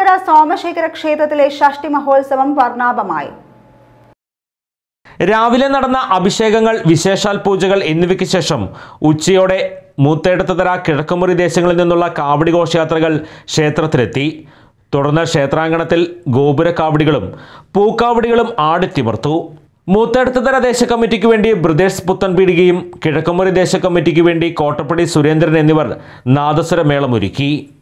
മൂത്തേടത്തറ സോമശേഖര ക്ഷേത്രത്തിലെ ഷഷ്ടി മഹോത്സവം വർണ്ണാഭമായി. രാവിലെ നടന്ന അഭിഷേകങ്ങൾ, വിശേഷാൽ പൂജകൾ എന്നിവയ്ക്ക് ശേഷം ഉച്ചയോടെ മൂത്തേടത്തറ കിഴക്കുമുറി ദേശങ്ങളിൽ നിന്നുള്ള കാവടി ഘോഷയാത്രകൾ ക്ഷേത്രത്തിലെത്തി. തുടർന്ന് ക്ഷേത്രാങ്കണത്തിൽ ഗോപുര കാവടികളും പൂക്കാവടികളും ആടിത്തിമർത്തു. മൂത്തേടത്തറ ദേശ കമ്മിറ്റിക്ക് വേണ്ടി ബ്രദേഴ്സ് പുത്തൻപീടികയും കിഴക്കുമുറി ദേശ കമ്മിറ്റിക്ക് വേണ്ടി കോട്ടപ്പടി സുരേന്ദ്രൻ എന്നിവർ നാദസ്വര മേളമൊരുക്കി.